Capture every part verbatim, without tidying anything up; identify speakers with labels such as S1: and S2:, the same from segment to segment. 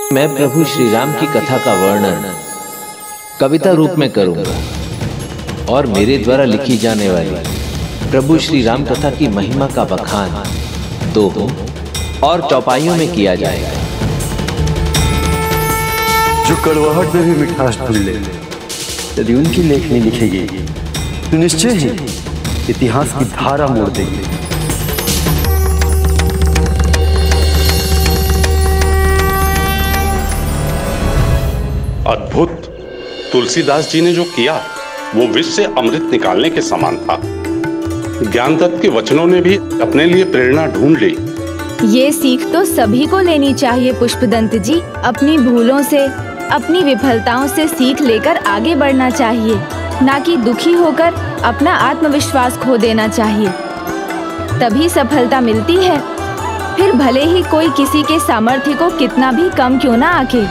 S1: मैं प्रभु श्री राम की कथा का वर्णन कविता रूप में करूंगा और मेरे द्वारा लिखी जाने वाली प्रभु श्री राम कथा की महिमा का बखान दोहों और चौपाइयों में किया जाएगा।
S2: जो कड़वाहट में भी मिठास ढूंढ ले, यदि उनकी लेखनी लिखेगी तो निश्चय ही इतिहास की धारा मोड़ देगी।
S3: अद्भुत! तुलसीदास जी ने जो किया वो विष से अमृत निकालने के समान था। ज्ञानदत्त के वचनों ने भी अपने लिए प्रेरणा ढूंढ ली।
S4: ये सीख तो सभी को लेनी चाहिए पुष्पदंत जी। अपनी भूलों से, अपनी विफलताओं से सीख लेकर आगे बढ़ना चाहिए, ना कि दुखी होकर अपना आत्मविश्वास खो देना चाहिए। तभी सफलता मिलती है, फिर भले ही कोई किसी के सामर्थ्य को कितना भी कम क्यों ना आके।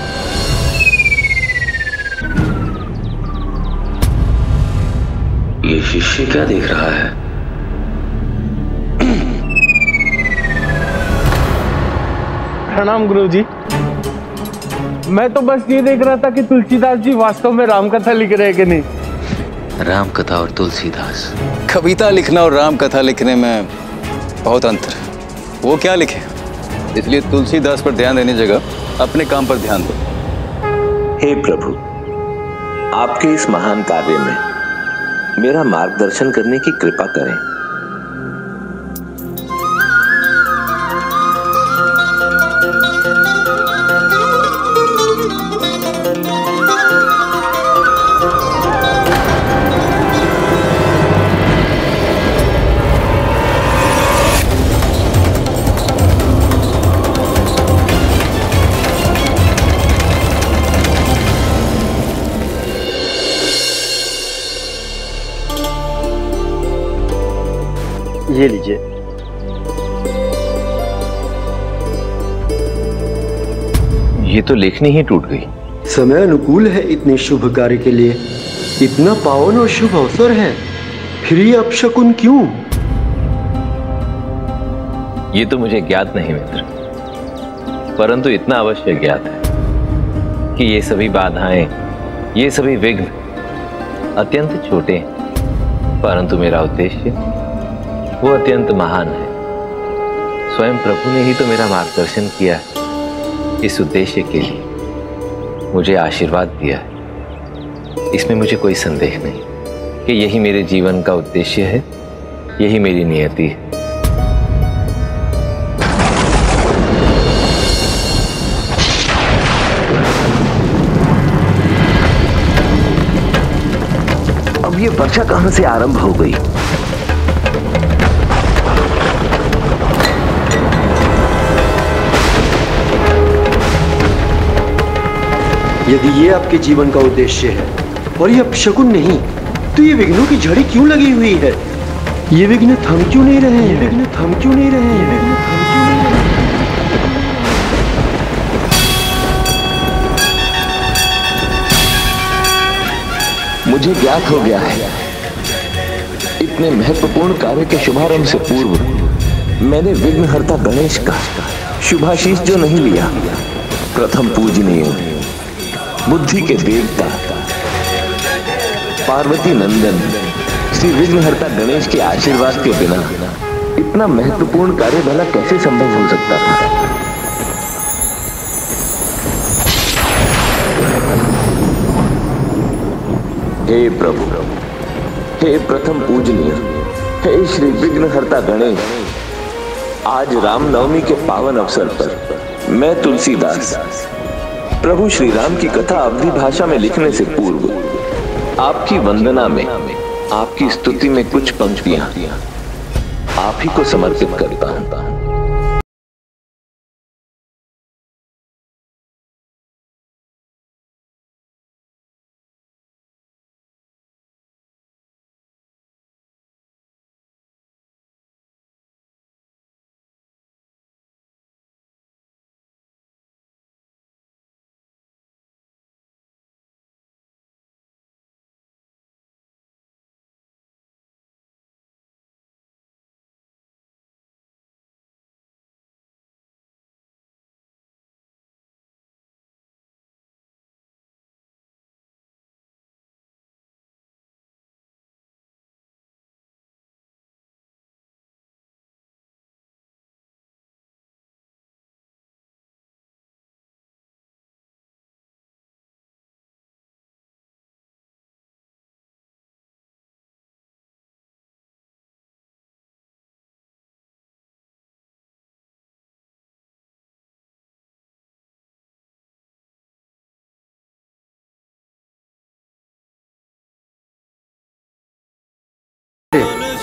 S5: ये शिष्य क्या देख रहा है?
S6: प्रणाम गुरुजी। मैं तो बस ये देख रहा था कि तुलसीदास जी वास्तव में राम कथा लिख रहे हैं कि नहीं।
S5: राम कथा और तुलसीदास,
S7: कविता लिखना और राम कथा लिखने में बहुत अंतर है। वो क्या लिखे, इसलिए तुलसीदास पर ध्यान देने जगह अपने काम पर ध्यान दो।
S5: हे प्रभु, आपके इस महान कार्य में मेरा मार्गदर्शन करने की कृपा करें।
S2: ये लीजिए।
S1: ये तो लेखनी ही टूट गई।
S2: समय अनुकूल है इतने शुभ कार्य के लिए, इतना पावन और शुभ अवसर है, फिर ये अपशकुन क्यों?
S1: ये तो मुझे ज्ञात नहीं मित्र, परंतु इतना अवश्य ज्ञात है कि ये सभी बाधाएं, ये सभी विघ्न अत्यंत छोटे हैं, परंतु मेरा उद्देश्य वो अत्यंत महान है। स्वयं प्रभु ने ही तो मेरा मार्गदर्शन किया है, इस उद्देश्य के लिए मुझे आशीर्वाद दिया है। इसमें मुझे कोई संदेह नहीं कि यही मेरे जीवन का उद्देश्य है, यही मेरी नियति है।
S5: अब ये वर्षा कहां से आरंभ हो गई?
S2: यदि ये आपके जीवन का उद्देश्य है और ये अपशकुन नहीं, तो ये विघ्नों की झड़ी क्यों लगी हुई है? ये विघ्न थम क्यों नहीं रहे? ये विघ्न थम क्यों नहीं रहे? ये विघ्न थम क्यों नहीं रहे?
S5: मुझे ज्ञात हो गया है, इतने महत्वपूर्ण कार्य के शुभारंभ से पूर्व मैंने विघ्नहर्ता गणेश का शुभाशीष जो नहीं लिया, प्रथम पूजनीय बुद्धि के देवता पार्वती नंदन श्री विघ्नहर्ता गणेश के आशीर्वाद के बिना इतना महत्वपूर्ण कार्य भला कैसे संभव हो सकता था? हे प्रभु, हे प्रथम पूजनीय, हे श्री विघ्नहर्ता गणेश, आज रामनवमी के पावन अवसर पर मैं तुलसीदास प्रभु श्री राम की कथा अवधी भाषा में लिखने से पूर्व आपकी वंदना में, आपकी स्तुति में कुछ पंक्तियां आप ही को समर्पित करता हूं।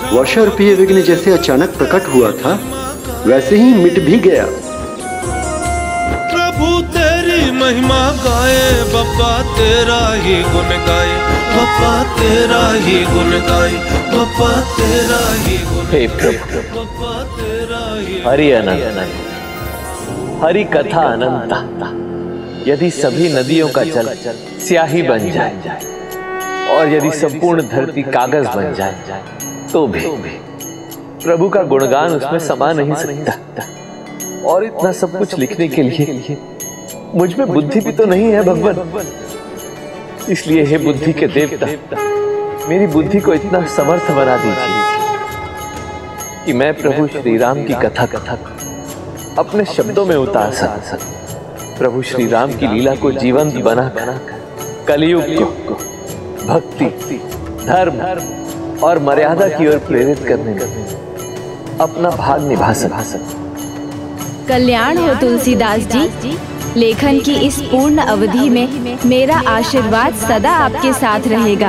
S2: वर्षा रूपी विघ्न जैसे अचानक प्रकट हुआ था वैसे ही मिट भी गया।
S8: प्रभु तेरी महिमा गाए, बप्पा तेरा ही गुण गाए, बप्पा तेरा ही गुण गाए, बप्पा तेरा ही गुण।
S1: हे प्रभु,
S8: बप्पा तेरा ही
S1: हरि अनंत, हरि कथा अनंता। यदि सभी नदियों का जल स्याही बन जाए और यदि संपूर्ण धरती कागज बन जाए तो भी प्रभु का गुणगान उसमें समा नहीं सकता। और इतना सब कुछ लिखने के लिए मुझ में बुद्धि भी तो नहीं है भगवान। इसलिए हे बुद्धि के देवता, मेरी बुद्धि को इतना समर्थ बना दीजिए कि मैं प्रभु श्री राम की कथा कथा अपने शब्दों में उतार सकूं। प्रभु श्री राम की लीला को जीवंत बना कर कलयुग को भक्ति, धर्म और मर्यादा की ओर प्रेरित करने में अपना भाग निभा सकूं।
S4: कल्याण हो तुलसीदास जी। लेखन की इस पूर्ण अवधि में मेरा आशीर्वाद सदा आपके साथ रहेगा।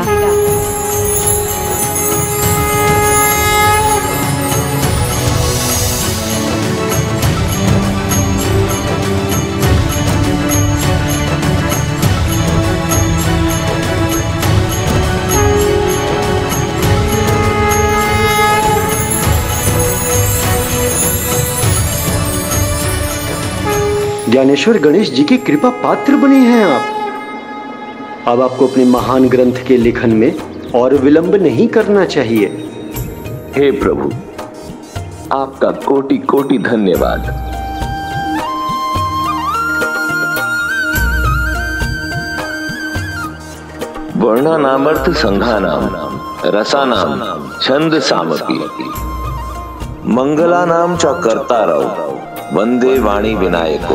S2: ज्ञानेश्वर गणेश जी की कृपा पात्र बने हैं आप। अब आपको अपने महान ग्रंथ के लेखन में और विलंब नहीं करना चाहिए।
S5: हे प्रभु, आपका कोटि कोटि धन्यवाद। वर्णानामर्थ संघानाम रसानाम छंद सामपि मंगलानाम च कर्तारौ वंदे वाणी विनायको।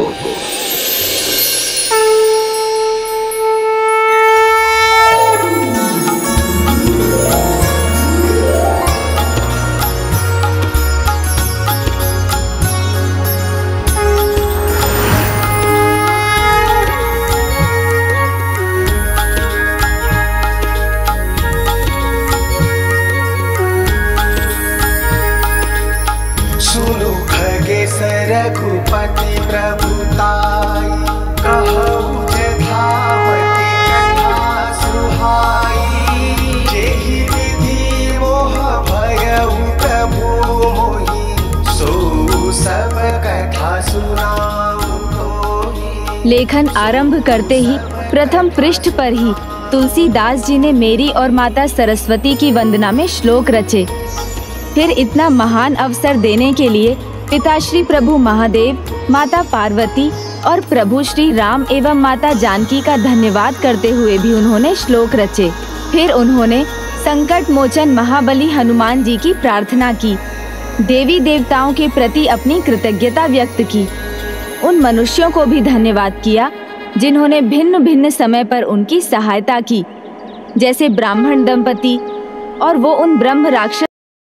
S9: रघुपति प्रभुताई कहु जथावती कथा सुहाई। जेहि विधि मोह भयउ प्रभु मोहि, सो सब कथा सुनाऊं तोहि।
S4: लेखन आरंभ करते ही प्रथम पृष्ठ पर ही तुलसीदास जी ने मेरी और माता सरस्वती की वंदना में श्लोक रचे। फिर इतना महान अवसर देने के लिए पिताश्री प्रभु महादेव, माता पार्वती और प्रभु श्री राम एवं माता जानकी का धन्यवाद करते हुए भी उन्होंने श्लोक रचे। फिर उन्होंने संकट मोचन महाबली हनुमान जी की प्रार्थना की, देवी देवताओं के प्रति अपनी कृतज्ञता व्यक्त की, उन मनुष्यों को भी धन्यवाद किया जिन्होंने भिन्न भिन्न समय पर उनकी सहायता की, जैसे ब्राह्मण दंपति और वो उन ब्रह्म राक्षस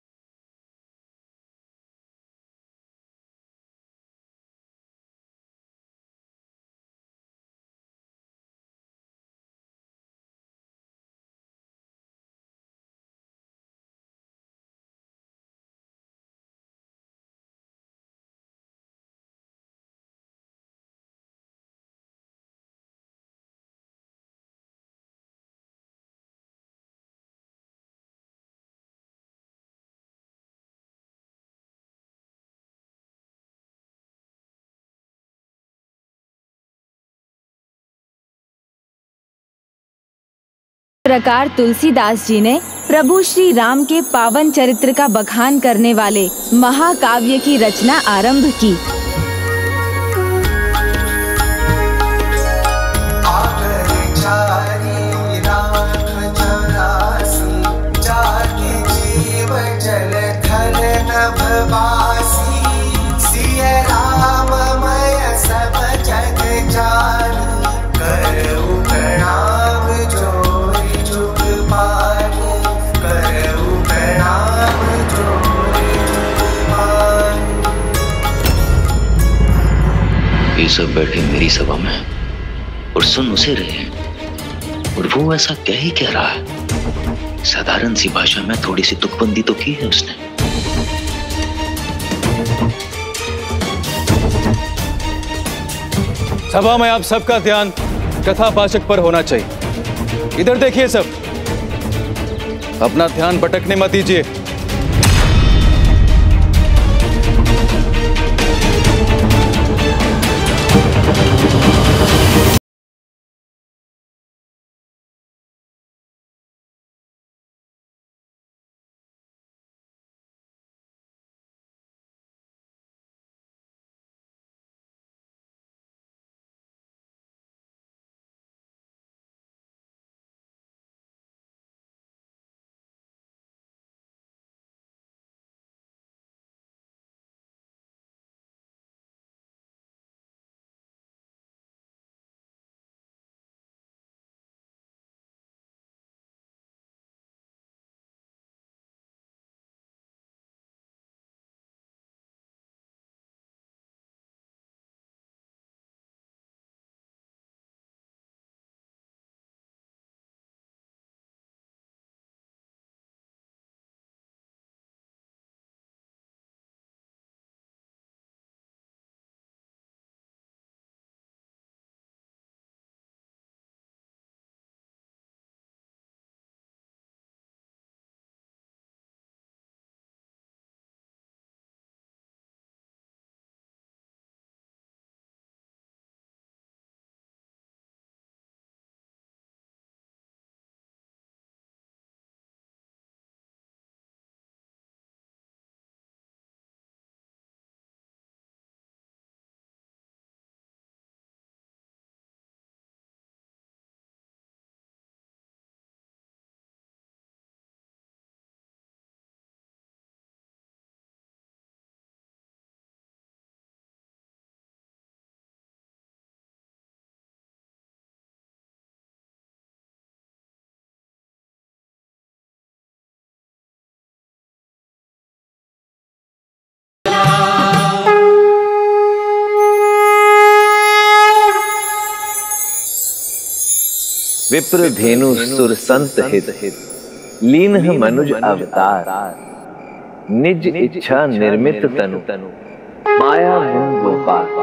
S4: प्रकार तुलसीदास जी ने प्रभु श्री राम के पावन चरित्र का बखान करने वाले महाकाव्य की रचना आरंभ की।
S10: ये सब बैठे मेरी सभा में और सुन उसे रहे हैं, और वो ऐसा क्या ही कह रहा है साधारण सी भाषा में थोड़ी सी तुकबंदी तो की है उसने।
S7: सभा में आप सबका ध्यान कथावाचक पर होना चाहिए। इधर देखिए सब, अपना ध्यान भटकने मत दीजिए।
S1: विप्र धेनु सुर संत हित लीन मनुज अवतार निज इच्छा निर्मित तनु माया गुण गोपाल।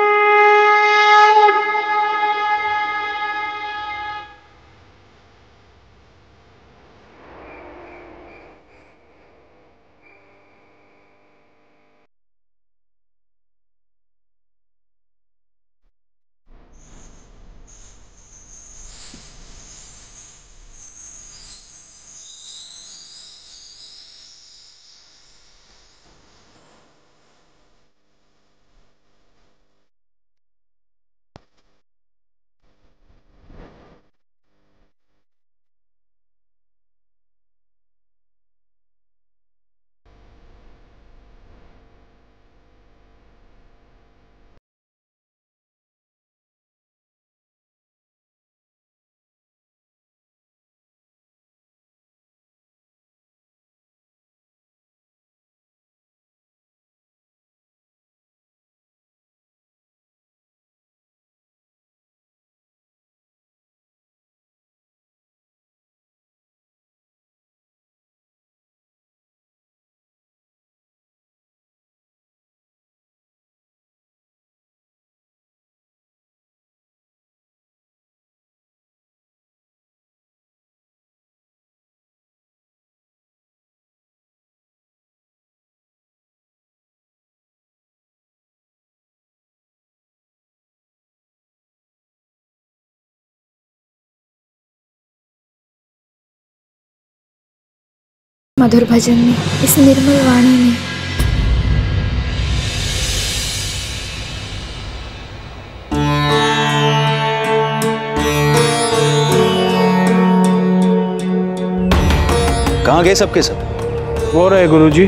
S11: मधुर भजन में, इस निर्मल वाणी में
S7: कहाँ गए सबके सब?
S6: वो रहे गुरुजी।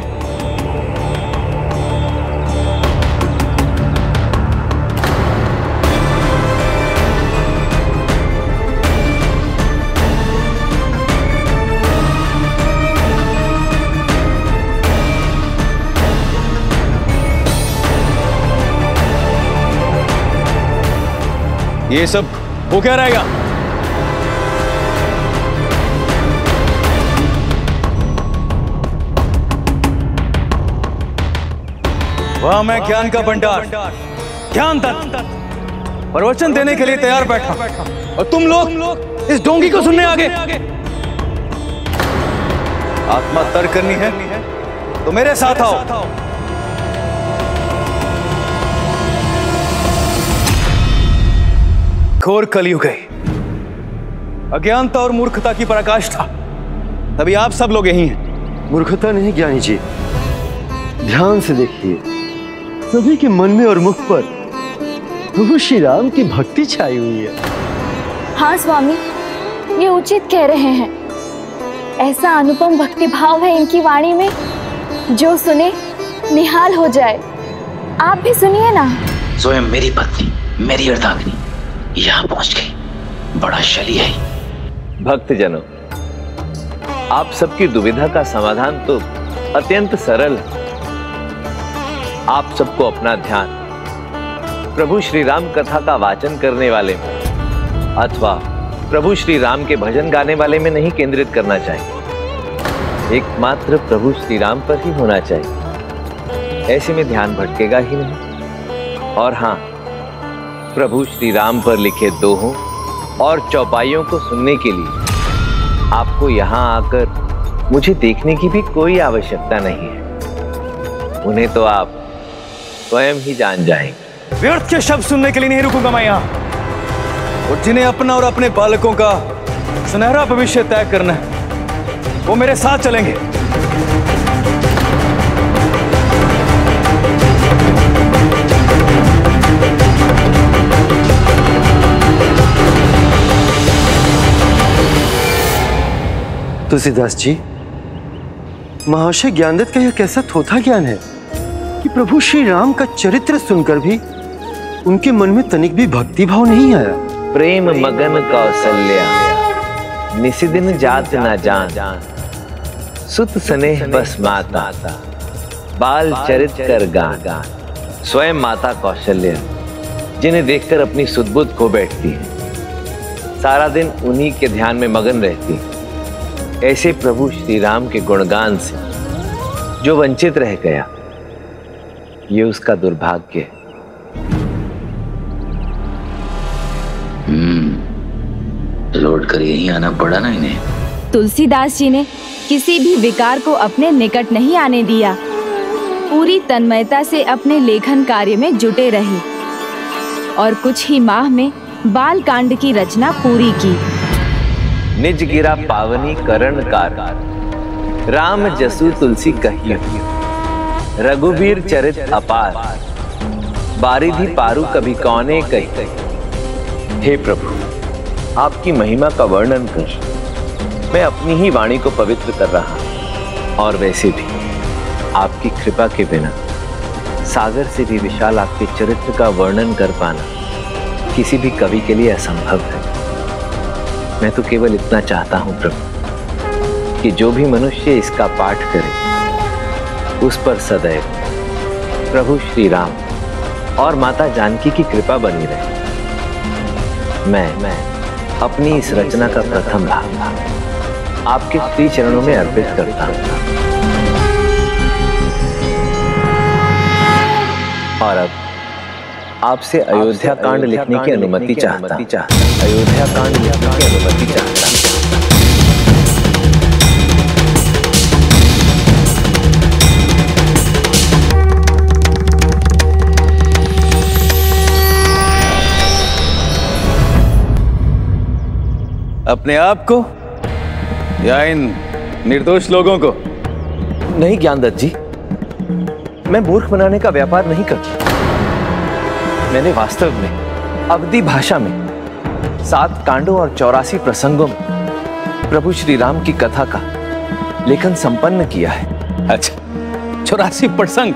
S7: ये सब वो क्या रहेगा? वहां मैं ज्ञान का भंडार ज्ञान दत्त प्रवचन देने के लिए तैयार बैठा और तुम लोग इस डोंगी को सुनने आगे। आत्मा तर्क करनी है तो मेरे साथ आओ। घोर कलयुग है, अज्ञानता और मूर्खता की पराकाष्ठा, तभी आप सब लोग यही हैं।
S2: मूर्खता नहीं ज्ञानी जी, ध्यान से देखिए, सभी के मन में और मुख पर प्रभु श्री राम की भक्ति छाई हुई है।
S11: हाँ स्वामी, ये उचित कह रहे हैं। ऐसा अनुपम भक्ति भाव है इनकी वाणी में, जो सुने निहाल हो जाए। आप भी सुनिए ना।
S10: स्वयं मेरी पत्नी, मेरी अर्धांगिनी यहाँ पहुंच गई। बड़ा शली है।
S1: भक्तजनों, आप सबकी दुविधा का समाधान तो अत्यंत सरल है। आप सबको अपना ध्यान प्रभु श्री राम कथा का वाचन करने वाले में अथवा प्रभु श्री राम के भजन गाने वाले में नहीं केंद्रित करना चाहिए, एकमात्र प्रभु श्री राम पर ही होना चाहिए। ऐसे में ध्यान भटकेगा ही नहीं। और हाँ, प्रभु श्री राम पर लिखे दोहों और चौपाइयों को सुनने के लिए आपको यहाँ आकर मुझे देखने की भी कोई आवश्यकता नहीं है। उन्हें तो आप स्वयं ही जान जाएंगे।
S7: व्यर्थ के शब्द सुनने के लिए नहीं रुकूंगा मैं यहाँ। और जिन्हें अपना और अपने बालकों का सुनहरा भविष्य तय करना है, वो मेरे साथ चलेंगे।
S2: तुलसीदास जी, महाशय ज्ञानदत्त का यह कैसा थोथा ज्ञान है कि प्रभु श्री राम का चरित्र सुनकर भी उनके मन में तनिक भी भक्ति भाव नहीं आया।
S1: प्रेम मगन कौशल्या निसिदिन जात न जान, सुत स्नेह बस माता बाल चरित कर गान। स्वयं माता कौशल्या जिन्हें देखकर अपनी सुध-बुध खो बैठती है, सारा दिन उन्हीं के ध्यान में मगन रहती है। ऐसे प्रभु श्री राम के गुणगान से जो वंचित रह गया, ये उसका दुर्भाग्य है।
S10: हम्म लौट कर यहीं आना पड़ा ना इन्हें।
S4: तुलसीदास जी ने किसी भी विकार को अपने निकट नहीं आने दिया, पूरी तन्मयता से अपने लेखन कार्य में जुटे रहे और कुछ ही माह में बाल कांड की रचना पूरी की।
S1: निज गिरा पावनी करण कार, राम जसु तुलसी कहियो, रघुबीर चरित अपार, बारिधि पारु कभी कौने कही। हे प्रभु, आपकी महिमा का वर्णन कर मैं अपनी ही वाणी को पवित्र कर रहा हूं। और वैसे भी आपकी कृपा के बिना सागर से भी विशाल आपके चरित्र का वर्णन कर पाना किसी भी कवि के लिए असंभव है। मैं तो केवल इतना चाहता हूं प्रभु कि जो भी मनुष्य इसका पाठ करे उस पर सदैव प्रभु श्री राम और माता जानकी की कृपा बनी रहे। मैं मैं अपनी इस रचना का प्रथम भाग आपके श्री चरणों में अर्पित करता हूं। और अब आपसे अयोध्या कांड लिखने की अनुमति चाहता अयोध्या कांड लिखने की अनुमति चाहता
S7: अपने आप को या इन निर्दोष लोगों को?
S1: नहीं ज्ञानदत्त जी, मैं मूर्ख बनाने का व्यापार नहीं करता। मैंने वास्तव में अवधी भाषा में सात कांडों और चौरासी प्रसंगों में प्रभु श्री राम की कथा का लेखन संपन्न किया है।
S7: अच्छा, चौरासी प्रसंग?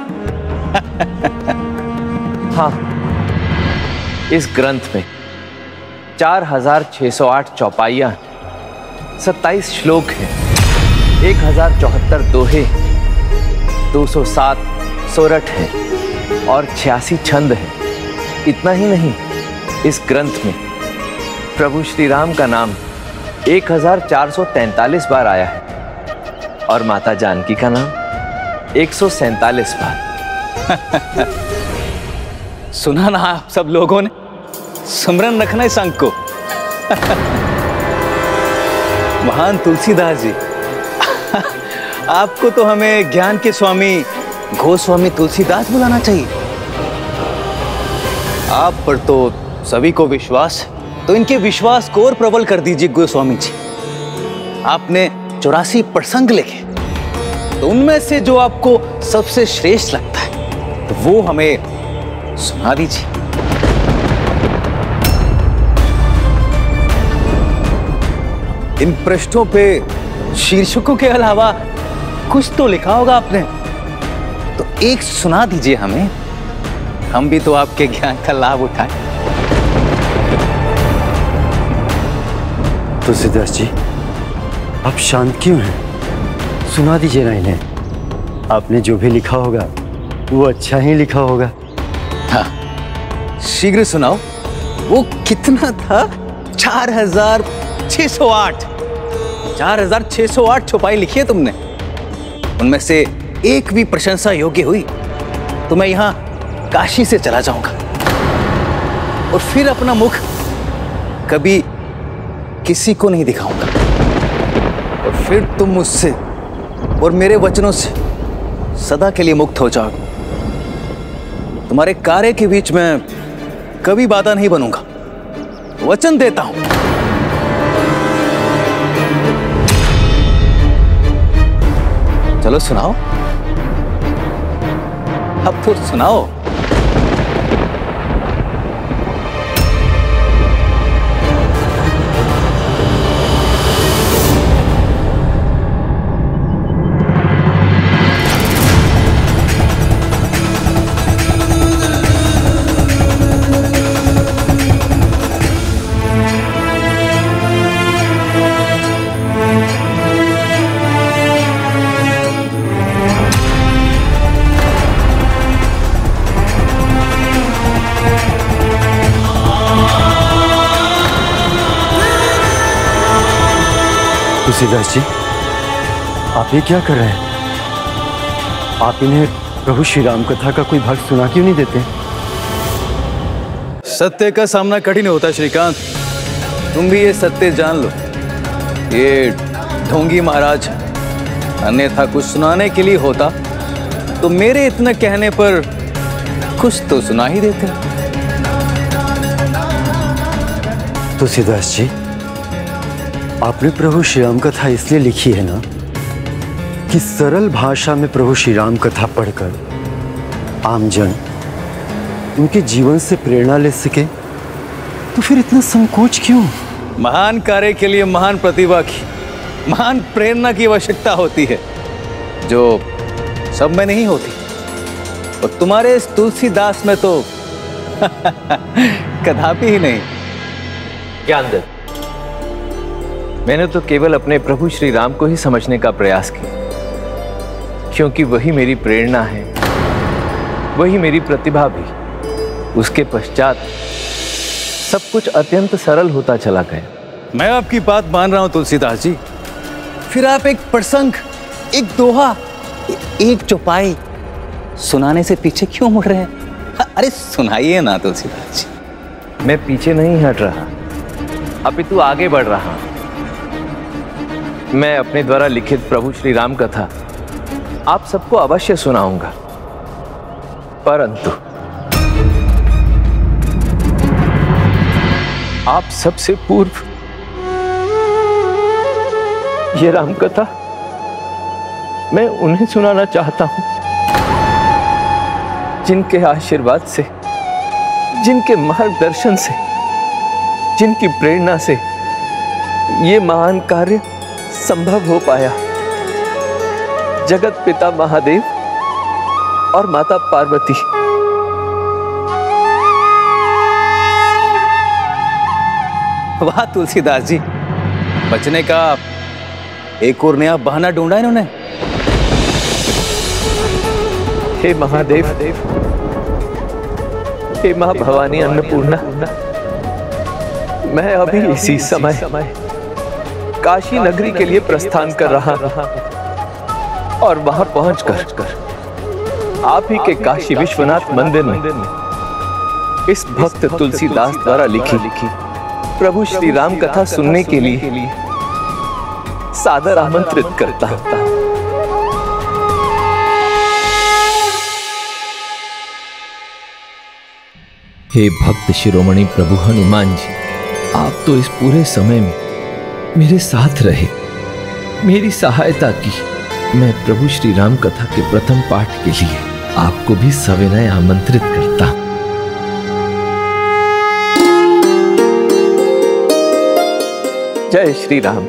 S1: हाँ, इस ग्रंथ में चार हजार छह सौ आठ चौपाइयां, सत्ताईस श्लोक हैं, एक हजार चौहत्तर दोहे, दो सौ सात सोरठ है और छियासी छंद है। इतना ही नहीं, इस ग्रंथ में प्रभु श्री राम का नाम एक हजार चार सौ तैंतालीस बार आया है और माता जानकी का नाम एक सौ सैंतालीस बार।
S7: सुना ना आप सब लोगों ने, स्मरण रखना इस अंक को। महान तुलसीदास जी, आपको तो हमें ज्ञान के स्वामी गोस्वामी तुलसीदास बुलाना चाहिए। आप पर तो सभी को विश्वास है, तो इनके विश्वास को और प्रबल कर दीजिए गोस्वामी जी। आपने चौरासी प्रसंग लिखे, तो उनमें से जो आपको सबसे श्रेष्ठ लगता है तो वो हमें सुना दीजिए। इन पृष्ठों पे शीर्षकों के अलावा कुछ तो लिखा होगा आपने, तो एक सुना दीजिए हमें, हम भी तो आपके ज्ञान का लाभ उठाएं।
S2: तुलसीदास जी, आप शांत क्यों हैं? सुना दीजिए ना इन्हें। आपने जो भी लिखा होगा वो अच्छा ही लिखा होगा।
S7: हाँ, शीघ्र सुनाओ। वो कितना था? चार हजार छह सौ आठ चार हजार छह सौ आठ छुपाई लिखी है तुमने। उनमें से एक भी प्रशंसा योग्य हुई तो मैं यहां काशी से चला जाऊंगा और फिर अपना मुख कभी किसी को नहीं दिखाऊंगा, और फिर तुम मुझसे और मेरे वचनों से सदा के लिए मुक्त हो जाओगे। तुम्हारे कार्य के बीच में कभी बाधा नहीं बनूंगा, वचन देता हूं। चलो सुनाओ, अब तो सुनाओ।
S2: तुलसीदास जी, आप ये क्या कर रहे हैं? आप इन्हें प्रभु श्री राम कथा का कोई भाग सुना क्यों नहीं देते?
S7: सत्य का सामना कठिन होता श्रीकांत, तुम भी ये सत्य जान लो। ये ढोंगी महाराज, अन्यथा कुछ सुनाने के लिए होता तो मेरे इतने कहने पर कुछ तो सुना ही देते।
S2: तुलसीदास जी, आपने प्रभु श्री राम कथा इसलिए लिखी है ना कि सरल भाषा में प्रभु श्री राम कथा पढ़कर आमजन उनके जीवन से प्रेरणा ले सके, तो फिर इतना संकोच क्यों?
S7: महान कार्य के लिए महान प्रतिभा की, महान प्रेरणा की आवश्यकता होती है, जो सब में नहीं होती। और तुम्हारे इस तुलसीदास में तो कदापि ही नहीं।
S1: ज्ञानदत्त, मैंने तो केवल अपने प्रभु श्री राम को ही समझने का प्रयास किया, क्योंकि वही मेरी प्रेरणा है, वही मेरी प्रतिभा भी। उसके पश्चात सब कुछ अत्यंत सरल होता चला गया।
S7: मैं आपकी बात मान रहा हूं तुलसीदास जी, फिर आप एक प्रसंग, एक दोहा, एक चौपाई सुनाने से पीछे क्यों मुड़ रहे हैं? अरे सुनाइए ना तुलसीदास जी।
S1: मैं पीछे नहीं हट रहा, अपितु आगे बढ़ रहा हूं। मैं अपने द्वारा लिखित प्रभु श्री राम कथा आप सबको अवश्य सुनाऊंगा, परंतु आप सबसे पूर्व ये राम कथा मैं उन्हें सुनाना चाहता हूं जिनके आशीर्वाद से, जिनके मार्गदर्शन से, जिनकी प्रेरणा से ये महान कार्य संभव हो पाया। जगत पिता महादेव और माता पार्वती।
S7: वाह तुलसीदास जी, बचने का एक और नया बहाना ढूंढा इन्होंने।
S1: हे महादेव, हे मां भवानी अन्नपूर्णा, मैं अभी इसी समय काशी नगरी के लिए प्रस्थान कर रहा हूं और वहां पहुंचकर आप ही के काशी विश्वनाथ मंदिर में इस भक्त तुलसीदास द्वारा लिखी लिखी प्रभु श्री राम कथा सुनने के लिए सादर आमंत्रित करता हूं। हे भक्त शिरोमणि प्रभु हनुमान जी, आप तो इस पूरे समय में मेरे साथ रहे, मेरी सहायता की। मैं प्रभु श्री राम कथा के प्रथम पाठ के लिए आपको भी सविनय आमंत्रित करता हूं। जय श्री राम।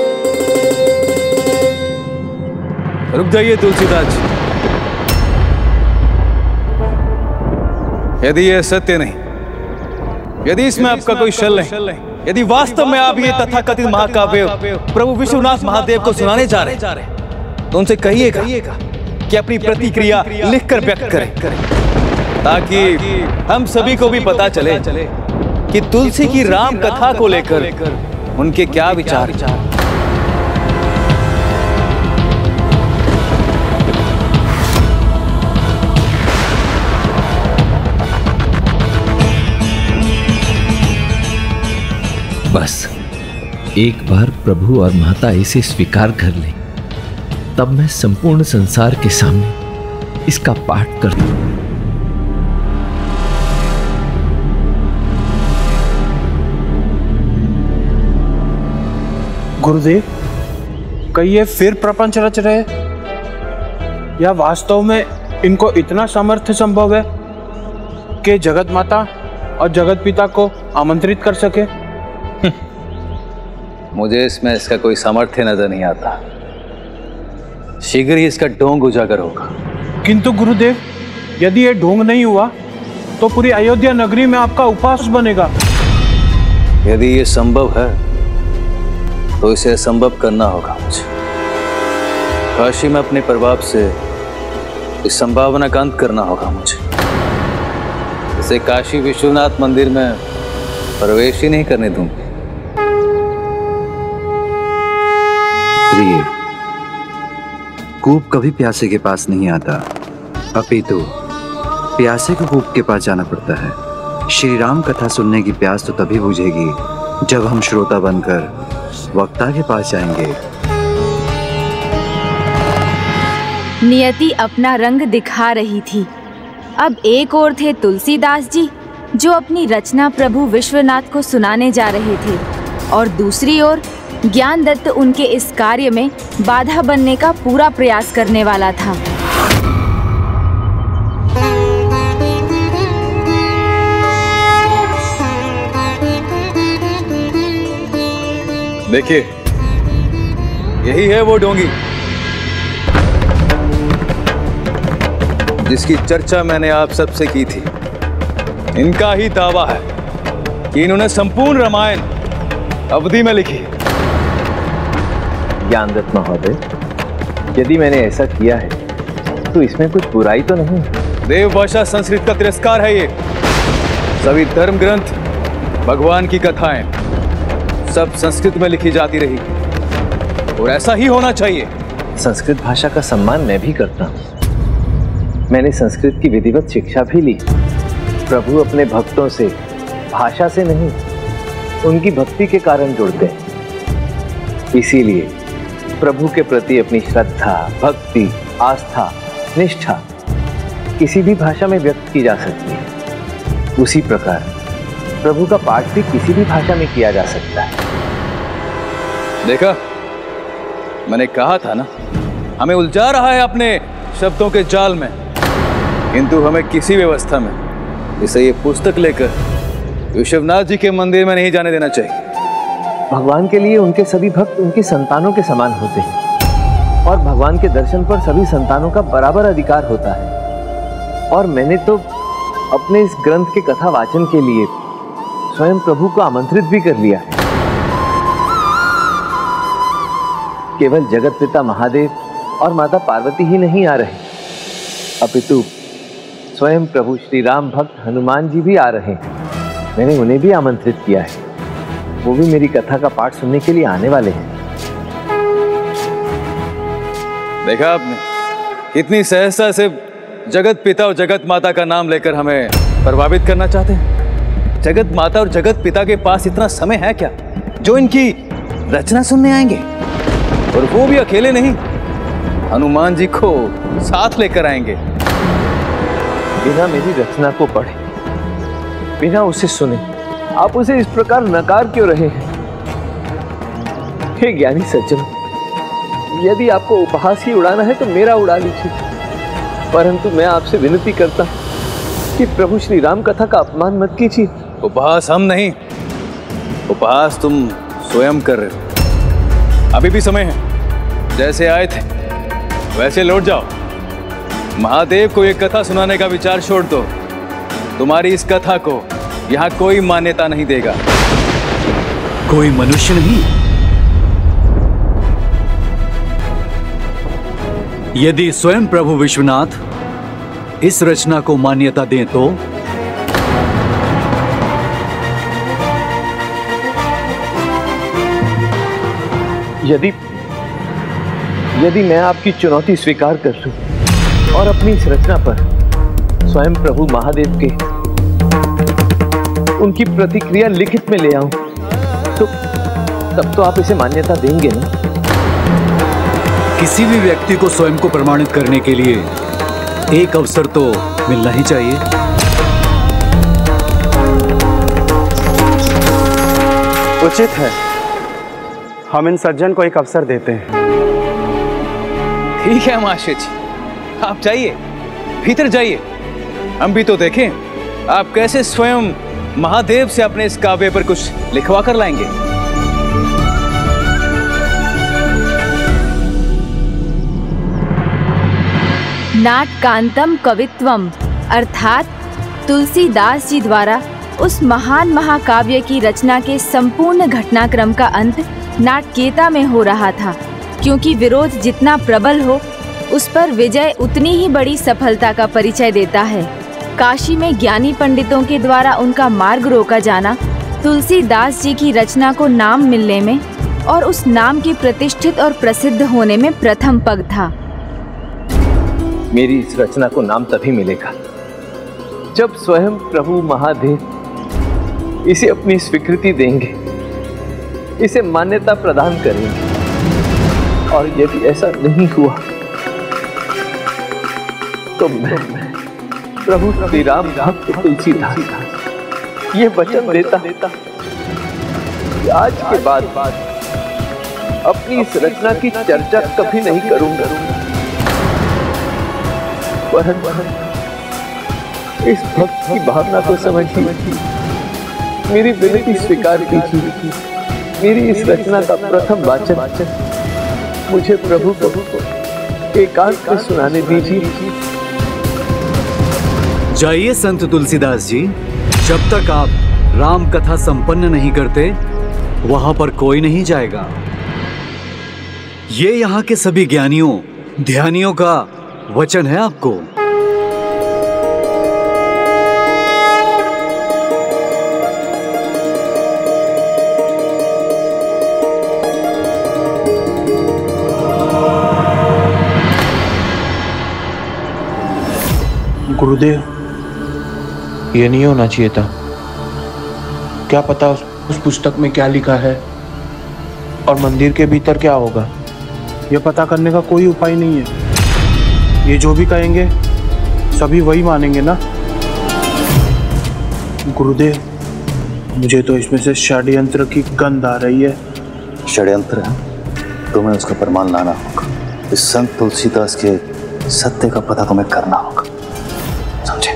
S7: रुक जाइए तुलसीदास जी, यदि यह सत्य नहीं, यदि इसमें आपका कोई छल नहीं, यदि वास्तव में आप ये तथाकथित महाकाव्य प्रभु विश्वनाथ महादेव को सुनाने जा रहे हैं, तो उनसे कहिएगा कि अपनी प्रतिक्रिया लिखकर व्यक्त करें, ताकि हम सभी को भी पता चले कि तुलसी की राम कथा को लेकर उनके क्या विचार।
S1: बस एक बार प्रभु और माता इसे स्वीकार कर ले, तब मैं संपूर्ण संसार के सामने इसका पाठ कर दूं।
S6: गुरुदेव, कहीं ये फिर प्रपंच रच रहे, या वास्तव में इनको इतना सामर्थ्य संभव है कि जगत माता और जगत पिता को आमंत्रित कर सके?
S7: मुझे इसमें इसका कोई सामर्थ्य नजर नहीं आता। शीघ्र ही इसका ढोंग उजागर होगा।
S6: किंतु गुरुदेव, यदि ये ढोंग नहीं हुआ तो पूरी अयोध्या नगरी में आपका उपहास बनेगा।
S7: यदि ये संभव है तो इसे असंभव करना होगा मुझे। काशी में अपने प्रभाव से इस संभावना का अंत करना होगा मुझे। इसे काशी विश्वनाथ मंदिर में प्रवेश ही नहीं करने दूंगी।
S12: प्रिय, कूप कभी प्यासे के पास नहीं आता, अपितु प्यासे को कूप के पास जाना पड़ता है। श्री राम कथा सुनने की प्यास तो तभी बुझेगी जब हम श्रोता बनकर वक्ता के पास जाएंगे।
S4: नियति अपना रंग दिखा रही थी। अब एक ओर थे तुलसीदास जी, जो अपनी रचना प्रभु विश्वनाथ को सुनाने जा रहे थे, और दूसरी ओर ज्ञानदत्त उनके इस कार्य में बाधा बनने का पूरा प्रयास करने वाला था।
S7: देखिए, यही है वो डोंगी जिसकी चर्चा मैंने आप सबसे की थी। इनका ही दावा है कि इन्होंने संपूर्ण रामायण अवधि में लिखी।
S1: ज्ञानदत्त महोदय, यदि मैंने ऐसा किया है तो इसमें कुछ बुराई तो नहीं।
S7: देव भाषा संस्कृत का तिरस्कार है ये। सभी धर्म ग्रंथ, भगवान की कथाएं सब संस्कृत में लिखी जाती रही, और ऐसा ही होना चाहिए।
S1: संस्कृत भाषा का सम्मान मैं भी करता हूँ। मैंने संस्कृत की विधिवत शिक्षा भी ली। प्रभु अपने भक्तों से भाषा से नहीं, उनकी भक्ति के कारण जुड़ते हैं। इसीलिए प्रभु के प्रति अपनी श्रद्धा, भक्ति, आस्था, निष्ठा किसी भी भाषा में व्यक्त की जा सकती है। उसी प्रकार प्रभु का पाठ भी किसी भी भाषा में किया जा सकता है।
S7: देखा, मैंने कहा था ना, हमें उलझा रहा है अपने शब्दों के जाल में, किंतु हमें किसी व्यवस्था में इसे ये पुस्तक लेकर विश्वनाथ जी के मंदिर में नहीं जाने देना चाहिए।
S1: भगवान के लिए उनके सभी भक्त उनकी संतानों के समान होते हैं, और भगवान के दर्शन पर सभी संतानों का बराबर अधिकार होता है। और मैंने तो अपने इस ग्रंथ के कथा वाचन के लिए स्वयं प्रभु को आमंत्रित भी कर लिया है। केवल जगत पिता महादेव और माता पार्वती ही नहीं आ रहे, अपितु स्वयं प्रभु श्री राम भक्त हनुमान जी भी आ रहे हैं। मैंने उन्हें भी आमंत्रित किया है। वो भी मेरी कथा का पाठ सुनने के लिए आने वाले हैं।
S7: देखा आपने कितनी सहजता से जगत पिता और जगत माता का नाम लेकर हमें प्रभावित करना चाहते हैं? जगत माता और जगत पिता के पास इतना समय है क्या जो इनकी रचना सुनने आएंगे? और वो भी अकेले नहीं, हनुमान जी को साथ लेकर आएंगे।
S1: बिना मेरी रचना को पढ़े, बिना उसे सुने आप उसे इस प्रकार नकार क्यों रहे हैं? हे ज्ञानी सज्जन, यदि आपको उपहास ही उड़ाना है तो मेरा उड़ा लीजिए, परंतु मैं आपसे विनती करता कि प्रभु श्री राम कथा का अपमान मत कीजिए।
S7: उपहास हम नहीं, उपहास तुम स्वयं कर रहे हो। अभी भी समय है, जैसे आए थे वैसे लौट जाओ। महादेव को एक कथा सुनाने का विचार छोड़ दो। तुम्हारी इस कथा को यहाँ कोई मान्यता नहीं देगा।
S12: कोई मनुष्य नहीं? यदि स्वयं प्रभु विश्वनाथ इस रचना को मान्यता दें तो?
S1: यदि यदि मैं आपकी चुनौती स्वीकार कर लूं और अपनी इस रचना पर स्वयं प्रभु महादेव के उनकी प्रतिक्रिया लिखित में ले आऊं, तो तब तो आप इसे मान्यता देंगे ना?
S12: किसी भी व्यक्ति को स्वयं को प्रमाणित करने के लिए एक अवसर तो मिलना ही चाहिए।
S6: उचित है, हम इन सज्जन को एक अवसर देते हैं।
S7: ठीक है महाशय जी, आप जाइए, भीतर जाइए। हम भी तो देखें आप कैसे स्वयं महादेव से अपने इस काव्य पर कुछ लिखवा कर लाएंगे।
S4: नाटकांतम कवित्वम अर्थात तुलसीदास जी द्वारा उस महान महाकाव्य की रचना के संपूर्ण घटनाक्रम का अंत नाटकीयता में हो रहा था, क्योंकि विरोध जितना प्रबल हो उस पर विजय उतनी ही बड़ी सफलता का परिचय देता है। काशी में ज्ञानी पंडितों के द्वारा उनका मार्ग रोका जाना तुलसीदास जी की रचना को नाम मिलने में और उस नाम के प्रतिष्ठित और प्रसिद्ध होने में प्रथम पग था।
S1: मेरी इस रचना को नाम तभी मिलेगा जब स्वयं प्रभु महादेव इसे अपनी स्वीकृति देंगे, इसे मान्यता प्रदान करेंगे। और यदि ऐसा नहीं हुआ तो मैं प्रभु श्री राम भक्त तुलसीदास ये वचन देता कि आज के बाद अपनी इस रचना की चर्चा कभी नहीं करूंगा, परंतु इस भक्त की भावना को समझिए, मेरी विनती स्वीकार कीजिए। मेरी इस रचना का प्रथम वाचन मुझे प्रभु को एकांत में सुनाने दीजिए।
S12: जाइए संत तुलसीदास जी, जब तक आप राम कथा संपन्न नहीं करते वहां पर कोई नहीं जाएगा। ये यहाँ के सभी ज्ञानियों ध्यानियों का वचन है आपको।
S6: गुरुदेव, ये नहीं होना चाहिए था। क्या पता उस, उस पुस्तक में क्या लिखा है और मंदिर के भीतर क्या होगा, यह पता करने का कोई उपाय नहीं है। ये जो भी कहेंगे सभी वही मानेंगे ना। गुरुदेव, मुझे तो इसमें से षड्यंत्र की गंध आ रही है।
S13: षड्यंत्र है? तुम्हें उसका प्रमाण लाना होगा। इस संत तुलसीदास के सत्य का पता तुम्हें करना होगा, समझे?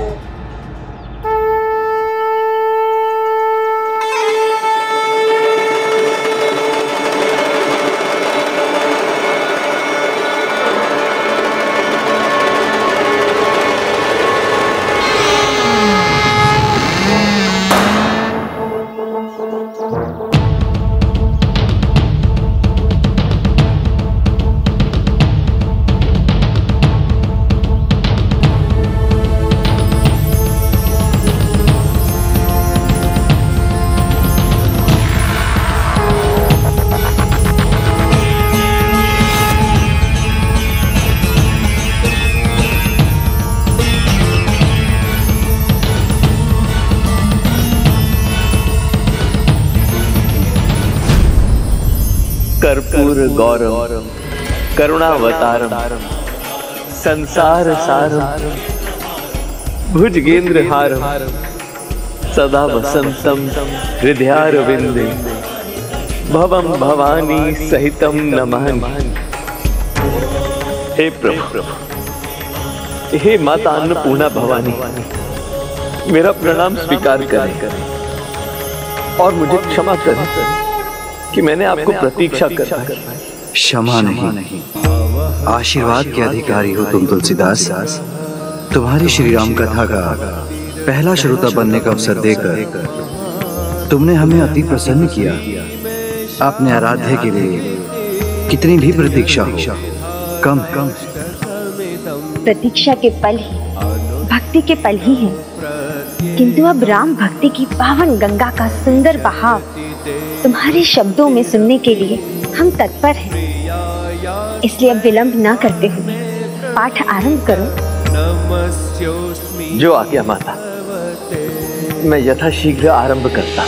S1: कर्पूर गौरम करुणावतारम संसार सारम भुजगेंद्र हारम सदा वसंतम हृदयारविंदे भवम भवानी सहितम नमामि। हे प्रभु, हे माता अन्नपूर्णा भवानी, मेरा प्रणाम स्वीकार करें और मुझे क्षमा करें कि मैंने आपको प्रतीक्षा कर।
S12: क्षमा नहीं, आशीर्वाद के अधिकारी हो तुम तुलसीदास। तुम्हारी श्री राम कथा का पहला श्रोता बनने का अवसर देकर तुमने हमें अति प्रसन्न किया। अपने आराध्य के लिए कितनी भी प्रतीक्षा हो कम कम।
S14: प्रतीक्षा के पल ही भक्ति के पल ही हैं, किंतु अब राम भक्ति की पावन गंगा का सुंदर बहाव तुम्हारे शब्दों में सुनने के लिए हम तत्पर हैं। इसलिए अब विलंब ना करते हुए पाठ आरंभ करो।
S1: जो आज्ञा माता, मैं यथाशीघ्र आरंभ करता।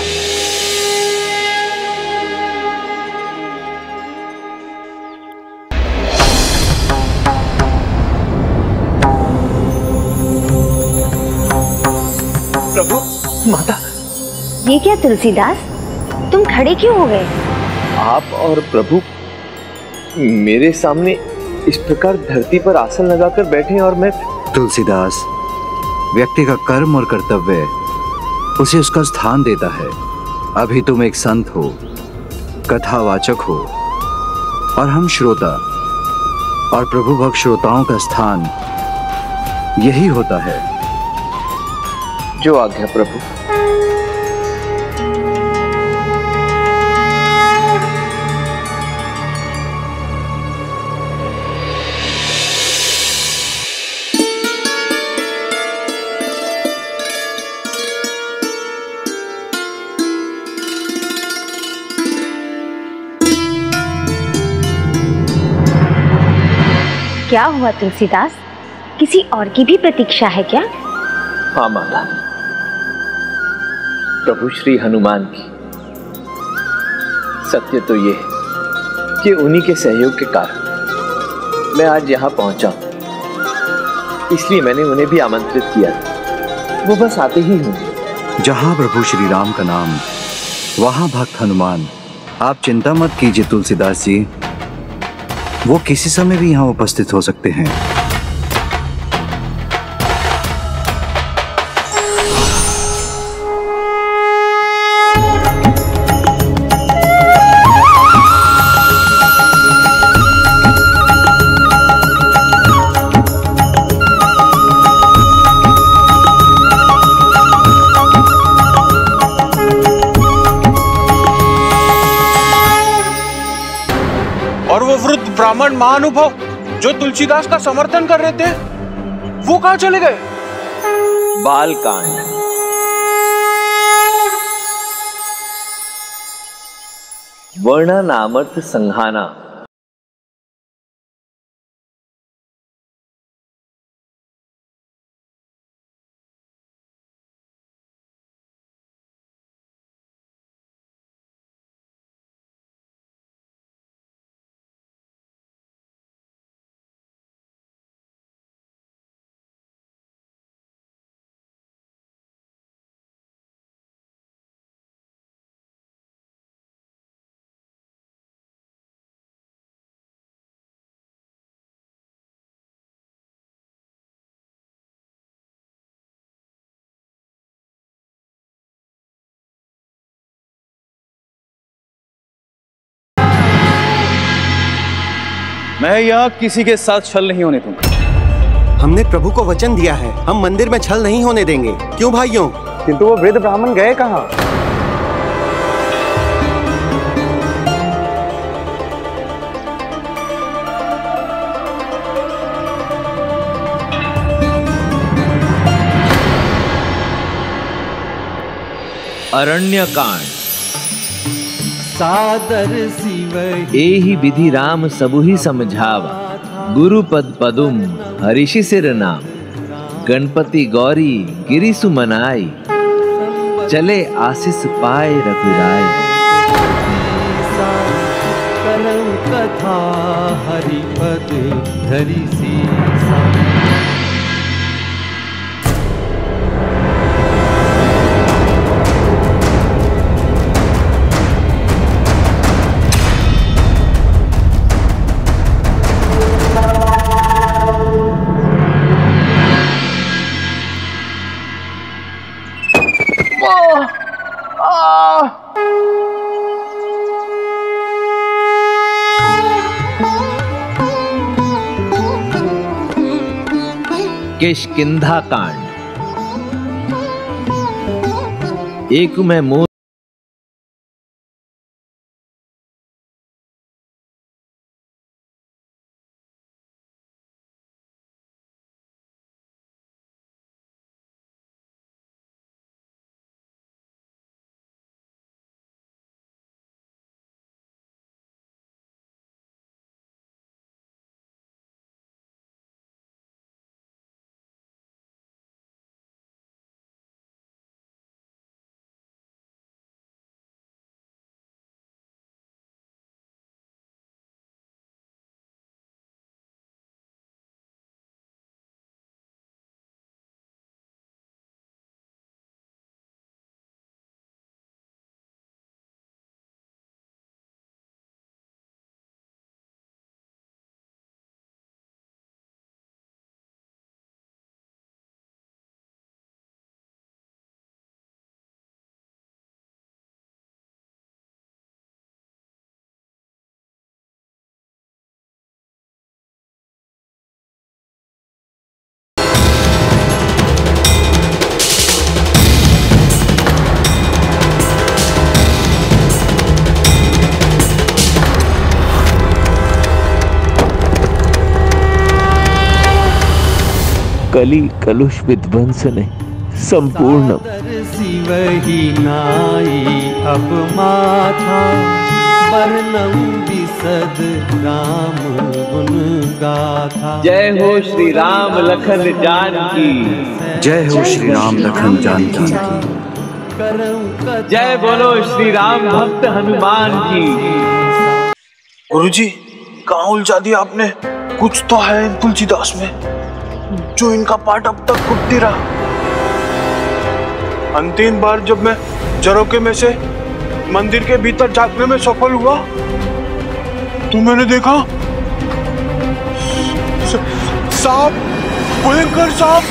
S1: प्रभु, माता।
S14: ये क्या तुलसीदास, तुम खड़े क्यों हो गए?
S1: आप और प्रभु मेरे सामने इस प्रकार धरती पर आसन लगाकर बैठे और मैं।
S12: तुलसीदास, व्यक्ति का कर्म और कर्तव्य उसे उसका स्थान देता है। अभी तुम एक संत हो, कथावाचक हो, और हम श्रोता, और प्रभु भक्त श्रोताओं का स्थान यही होता है।
S1: जो आज्ञा प्रभु।
S14: क्या हुआ तुलसीदास, किसी और की भी प्रतीक्षा है क्या?
S1: हाँ माता, प्रभु श्री हनुमान की। सत्य तो ये है कि उन्हीं के सहयोग के कारण मैं आज यहाँ पहुंचा, इसलिए मैंने उन्हें भी आमंत्रित किया। वो बस आते ही होंगे।
S12: जहां प्रभु श्री राम का नाम, वहां भक्त हनुमान। आप चिंता मत कीजिए तुलसीदास जी, वो किसी समय भी यहाँ उपस्थित हो सकते हैं।
S6: और वो वृद्ध ब्राह्मण महानुभव जो तुलसीदास का समर्थन कर रहे थे, वो कहां चले गए?
S1: बालकांड। वर्णनामर्थ संघाना।
S7: मैं यहाँ किसी के साथ छल नहीं होने दूंगा।
S2: हमने प्रभु को वचन दिया है, हम मंदिर में छल नहीं होने देंगे। क्यों भाइयों?
S6: किंतु वो वृद्ध ब्राह्मण गए कहाँ?
S1: अरण्यकांड।
S8: सादर शिव
S1: एहि विधि राम सबु ही समझावा। गुरु पद पदुम हरिषि सिर नाम। गणपति गौरी गिरि सुमनाई। चले आशीष पाए रघुराय।
S15: करम कथा हरिपद धरि सीसा।
S1: किष्किंधा कांड। एक मैं मोर
S5: कली कलुष विध्वंसने संपूर्ण
S15: वही नाई अब माथा वर्णम विशद राम गुण गाथा।
S1: जय हो श्री राम लखन जानकी।
S12: जय हो श्री राम लखन जानकी।
S1: जय बोलो श्री राम भक्त हनुमान की।
S6: गुरुजी कहाँ उलझा दिया आपने? कुछ तो है इन तुलसीदास में जो इनका पाठ अब तक फूटती रहा। अंतिम बार जब मैं झरोके में से मंदिर के भीतर झांकने में सफल हुआ तो मैंने देखा सांप, भयंकर सांप।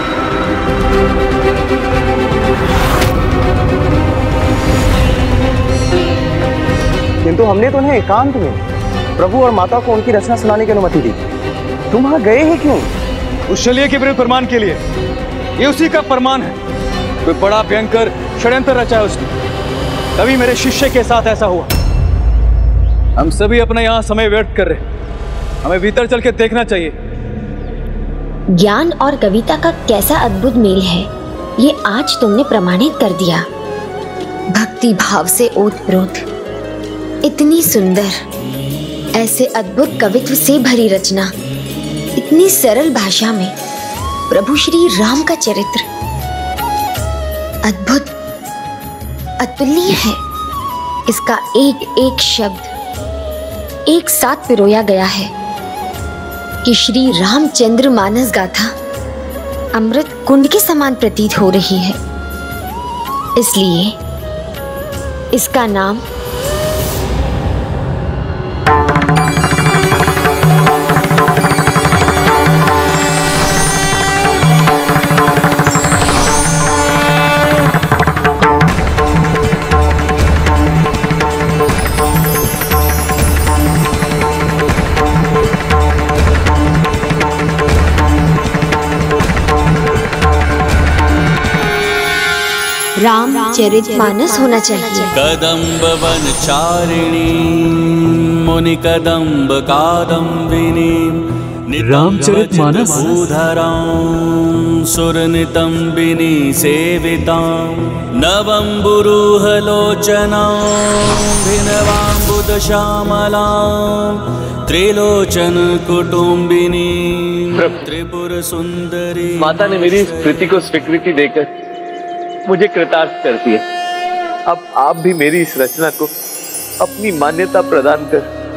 S16: किंतु हमने तो उन्हें एकांत में प्रभु और माता को उनकी रचना सुनाने की अनुमति दी। तुम वहां गए ही क्यों?
S7: उस शल्य के विरुद्ध प्रमाण के लिए। ये उसी का प्रमाण है। कोई बड़ा भयंकर षड्यंत्र रचा है उसने, तभी मेरे शिष्य के साथ ऐसा हुआ। हम सभी अपना यहाँ समय व्यर्थ कर रहे, हमें भीतर चल के देखना चाहिए।
S14: ज्ञान और कविता का कैसा अद्भुत मेल है, ये आज तुमने प्रमाणित कर दिया। भक्ति भाव से ओतप्रोत, इतनी सुंदर, ऐसे अद्भुत कवित्व से भरी रचना, इतनी सरल भाषा में प्रभु श्री राम का चरित्र अद्भुत, अतुलनीय है। इसका एक एक शब्द एक साथ पिरोया गया है कि श्री रामचंद्र मानस गाथा अमृत कुंड के समान प्रतीत हो रही है। इसलिए इसका नाम रामचरितमानस होना चाहिए।
S17: कदम्ब वनचारिणी मुनि कदम्ब कादम्बिनी
S7: रामचरितमानस
S17: सुरनितंबिनी सेवितां नवम्बुरुहलोचनां भिनवाम्बुदश्यामलां त्रिलोचन कुटुंबिनी त्रिपुर सुंदरी।
S1: माता ने मेरी इस कृति को स्वीकृति देकर मुझे कृतार्थ कर दिया। अब आप भी मेरी इस रचना को अपनी मान्यता प्रदान कर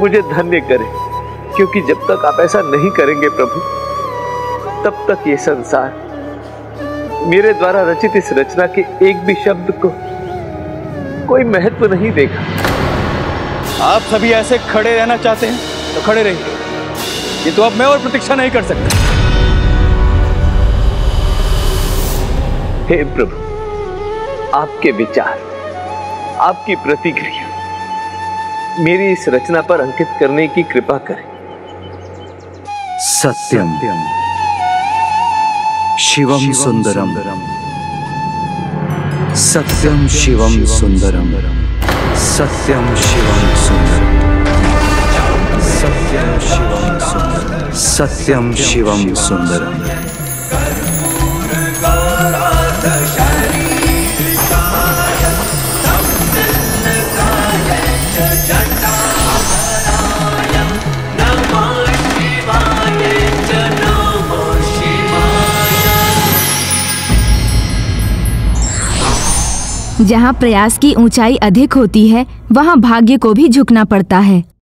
S1: मुझे धन्य करें, क्योंकि जब तक आप ऐसा नहीं करेंगे प्रभु, तब तक ये संसार मेरे द्वारा रचित इस रचना के एक भी शब्द को कोई महत्व नहीं देगा।
S7: आप सभी ऐसे खड़े रहना चाहते हैं तो खड़े रहिए, ये तो अब मैं और प्रतीक्षा नहीं कर सकता।
S1: हे प्रभु, आपके विचार, आपकी प्रतिक्रिया मेरी इस रचना पर अंकित करने की कृपा करें।
S12: सत्यम शिवम सुंदरम, सत्यम शिवम सुंदरम, सत्यम शिवम सुंदरम, सत्यम शिवम सुंदरम, सत्यम शिवम सुंदरम।
S4: जहाँ प्रयास की ऊंचाई अधिक होती है, वहाँ भाग्य को भी झुकना पड़ता है।